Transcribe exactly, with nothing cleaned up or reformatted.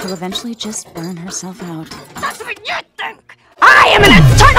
she'll eventually just burn herself out. That's what you think! I am an eternal